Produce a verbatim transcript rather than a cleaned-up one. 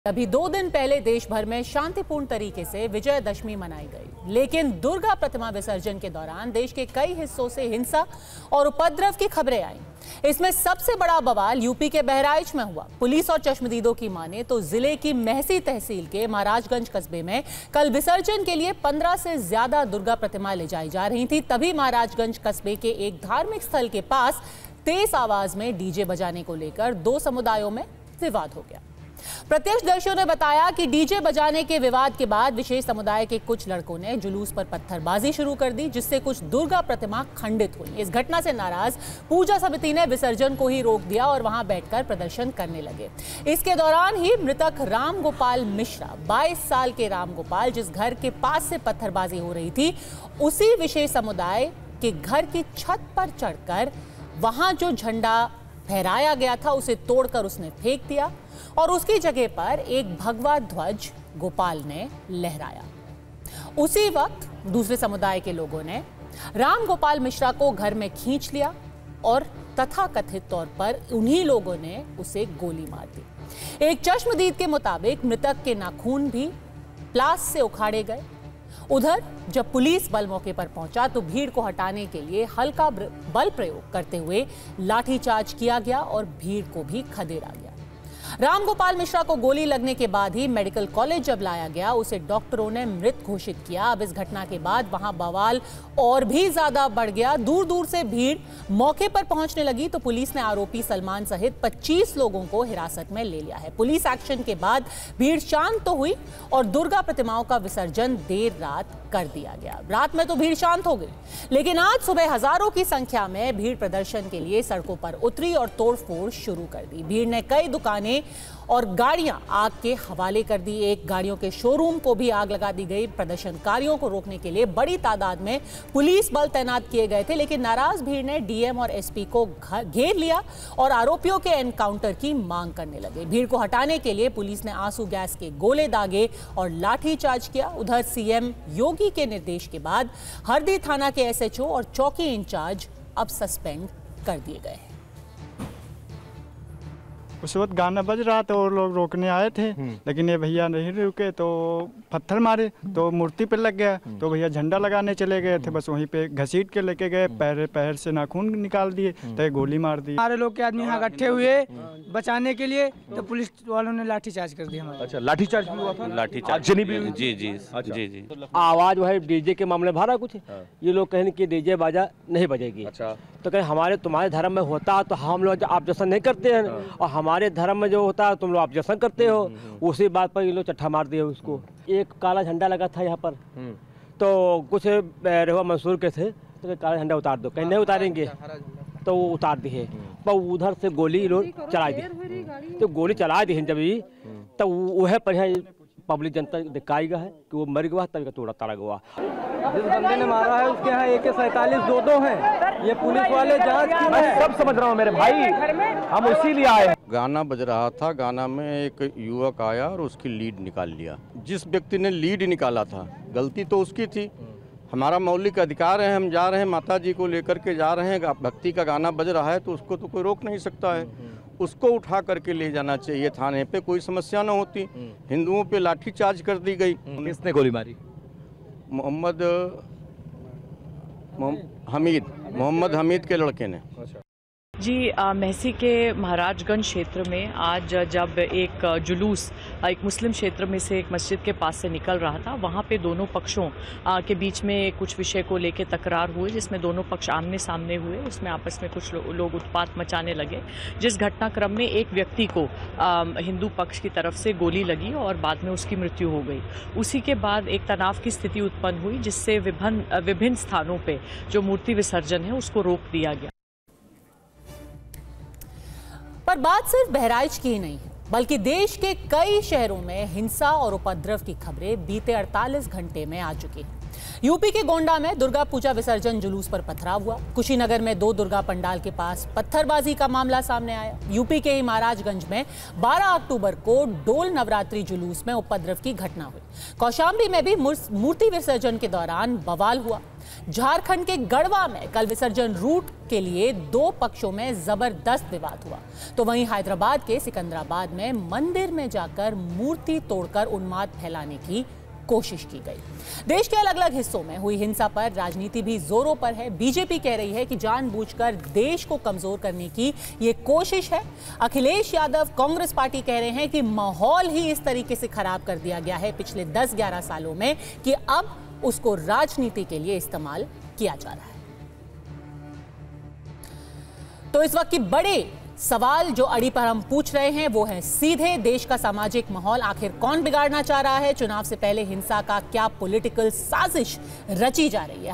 अभी दो दिन पहले देश भर में शांतिपूर्ण तरीके से विजयदशमी मनाई गई, लेकिन दुर्गा प्रतिमा विसर्जन के दौरान देश के कई हिस्सों से हिंसा और उपद्रव की खबरें आईं। इसमें सबसे बड़ा बवाल यूपी के बहराइच में हुआ। पुलिस और चश्मदीदों की माने तो जिले की महसी तहसील के महाराजगंज कस्बे में कल विसर्जन के लिए पंद्रह से ज्यादा दुर्गा प्रतिमा ले जाई जा रही थी। तभी महाराजगंज कस्बे के एक धार्मिक स्थल के पास तेज आवाज में डीजे बजाने को लेकर दो समुदायों में विवाद हो गया। प्रत्यक्षदर्शियों ने बताया कि डीजे बजाने के विवाद के बाद विशेष समुदाय के कुछ लड़कों ने जुलूस पर पत्थरबाजी शुरू कर दी, जिससे कुछ दुर्गा प्रतिमा खंडित हुई। इस घटना से नाराज पूजा समिति ने विसर्जन को ही रोक दिया और वहां बैठकर प्रदर्शन करने लगे। इसके दौरान ही मृतक राम गोपाल मिश्रा, बाईस साल के राम गोपाल, जिस घर के पास से पत्थरबाजी हो रही थी, उसी विशेष समुदाय के घर की छत पर चढ़कर वहां जो झंडा फहराया गया था उसे तोड़कर उसने फेंक दिया और उसकी जगह पर एक भगवा ध्वज गोपाल ने लहराया। उसी वक्त दूसरे समुदाय के लोगों ने राम गोपाल मिश्रा को घर में खींच लिया और तथाकथित तौर पर उन्हीं लोगों ने उसे गोली मार दी। एक चश्मदीद के मुताबिक मृतक के नाखून भी प्लास से उखाड़े गए। उधर जब पुलिस बल मौके पर पहुंचा तो भीड़ को हटाने के लिए हल्का बल प्रयोग करते हुए लाठीचार्ज किया गया और भीड़ को भी खदेड़ा गया। राम गोपाल मिश्रा को गोली लगने के बाद ही मेडिकल कॉलेज जब लाया गया, उसे डॉक्टरों ने मृत घोषित किया। अब इस घटना के बाद वहां बवाल और भी ज्यादा बढ़ गया। दूर दूर से भीड़ मौके पर पहुंचने लगी तो पुलिस ने आरोपी सलमान सहित पच्चीस लोगों को हिरासत में ले लिया है। पुलिस एक्शन के बाद भीड़ शांत तो हुई और दुर्गा प्रतिमाओं का विसर्जन देर रात कर दिया गया। रात में तो भीड़ शांत हो गई, लेकिन आज सुबह हजारों की संख्या में भीड़ प्रदर्शन के लिए सड़कों पर उतरी और तोड़फोड़ शुरू कर दी। भीड़ ने कई दुकानें और गाड़ियां आग के हवाले कर दी। एक गाड़ियों के शोरूम को भी आग लगा दी गई। प्रदर्शनकारियों को रोकने के लिए बड़ी तादाद में पुलिस बल तैनात किए गए थे, लेकिन नाराज भीड़ ने डीएम और एसपी को घेर लिया और आरोपियों के एनकाउंटर की मांग करने लगे। भीड़ को हटाने के लिए पुलिस ने आंसू गैस के गोले दागे और लाठीचार्ज किया। उधर सीएम योगी के निर्देश के बाद हरदी थाना के एसएचओ और चौकी इंचार्ज अब सस्पेंड कर दिए गए हैं। उस वक्त गाना बज रहा था और लोग रोकने आए थे, लेकिन ये भैया नहीं रुके तो पत्थर मारे तो मूर्ति पे लग गया। तो भैया झंडा लगाने चले गए थे, बस वहीं पे घसीट के लेके गए, पैर पैर से नाखून निकाल दिए तो गोली मार दी। हमारे लोग के आदमी यहाँ इकट्ठे हुए बचाने के लिए, तो पुलिस वालों ने लाठीचार्ज कर दिया। अच्छा, लाठीचार्ज भी हुआ था? लाठीचार्ज भी? जी जी अच्छा। जी जी आवाज है डीजे के मामले भरा कुछ। हाँ। ये लोग कहें कि डीजे बाजा नहीं बजेगी। अच्छा। तो कहें हमारे तुम्हारे धर्म में होता है तो हम लोग आप जैसा नहीं करते हैं। हाँ। और हमारे धर्म में जो होता है तुम लोग आप जैसा करते हो। उसी बात पर ये लोग चट्ठा मार दिए उसको। एक काला झंडा लगा था यहाँ पर, तो कुछ रेवा मंसूर के थे तो काला झंडा उतार दो, कहीं नहीं उतारेंगे तो वो उतार दिए। पर उधर से गोली लोग चला दी, तो गोली चला दी जब भी तो वह पर पब्लिक जनता दिखाएगा है कि वो मर गया तभी का तोड़ा ताड़ा गया। जिस बंदे ने मारा है उसके यहाँ एक सैतालीस दो दो हैं। ये पुलिस वाले जांच की। मैं सब समझ रहा हूँ मेरे भाई, हम उसी लिए आए। गाना बज रहा था, गाना में एक युवक आया और उसकी लीड निकाल लिया। जिस व्यक्ति ने लीड निकाला था गलती तो उसकी थी। हमारा मौलिक अधिकार है, हम जा रहे हैं माता जी को लेकर के जा रहे हैं, भक्ति का गाना बज रहा है तो उसको तो कोई रोक नहीं सकता है। उसको उठा करके ले जाना चाहिए थाने पे, कोई समस्या न होती। हिंदुओं पे लाठीचार्ज कर दी गई। किसने गोली मारी? मोहम्मद हमीद मोहम्मद हमीद के लड़के ने। जी महसी के महाराजगंज क्षेत्र में आज जब एक जुलूस एक मुस्लिम क्षेत्र में से एक मस्जिद के पास से निकल रहा था, वहाँ पे दोनों पक्षों के बीच में कुछ विषय को लेकर तकरार हुए, जिसमें दोनों पक्ष आमने सामने हुए। उसमें आपस में कुछ लो, लोग उत्पात मचाने लगे, जिस घटनाक्रम में एक व्यक्ति को हिंदू पक्ष की तरफ से गोली लगी और बाद में उसकी मृत्यु हो गई। उसी के बाद एक तनाव की स्थिति उत्पन्न हुई, जिससे विभिन्न विभिन्न स्थानों पर जो मूर्ति विसर्जन है उसको रोक दिया गया। पर बात सिर्फ बहराइच की ही नहीं है, बल्कि देश के कई शहरों में हिंसा और उपद्रव की खबरें बीते अड़तालीस घंटे में आ चुकी हैं। यूपी के गोंडा में दुर्गा पूजा विसर्जन जुलूस पर पथराव हुआ। कुशीनगर में दो दुर्गा पंडाल के पास पत्थरबाजी का मामला सामने आया। यूपी के ही महाराजगंज में बारह अक्टूबर को डोल नवरात्रि जुलूस में उपद्रव की घटना हुई। कौशाम्बी में भी मूर्ति विसर्जन के दौरान बवाल हुआ। झारखंड के गढ़वा में कल विसर्जन रूट के लिए दो पक्षों में जबरदस्त विवाद हुआ, तो वहीं हैदराबाद के सिकंदराबाद में मंदिर में जाकर मूर्ति तोड़कर उन्माद फैलाने की कोशिश की गई। देश के अलग अलग हिस्सों में हुई हिंसा पर राजनीति भी जोरों पर है। बीजेपी कह रही है कि जानबूझकर देश को कमजोर करने की ये कोशिश है। अखिलेश यादव कांग्रेस पार्टी कह रहे हैं कि माहौल ही इस तरीके से खराब कर दिया गया है पिछले दस ग्यारह सालों में कि अब उसको राजनीति के लिए इस्तेमाल किया जा रहा है। तो इस वक्त की बड़े सवाल जो अड़ी पर हम पूछ रहे हैं वो है सीधे देश का सामाजिक माहौल आखिर कौन बिगाड़ना चाह रहा है? चुनाव से पहले हिंसा का क्या पॉलिटिकल साजिश रची जा रही है?